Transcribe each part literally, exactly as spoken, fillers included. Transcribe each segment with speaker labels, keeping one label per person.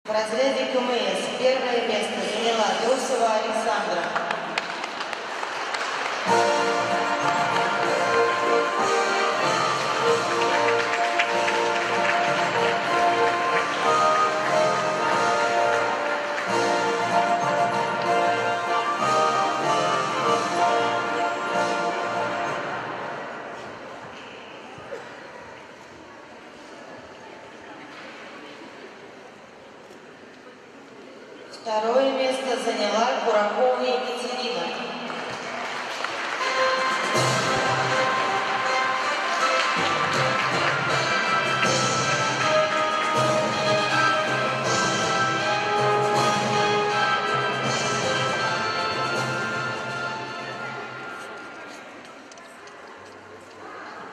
Speaker 1: В разряде КМС первое место заняла Трусова Александра. Второе место заняла Куракова Екатерина.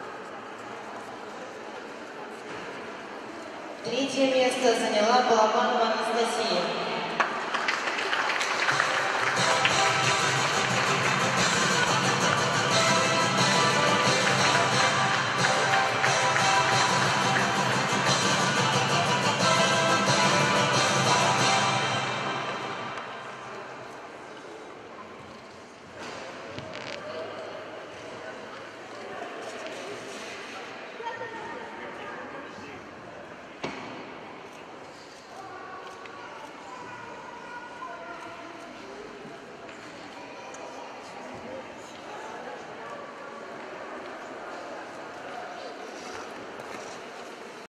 Speaker 1: Третье место заняла Балабанова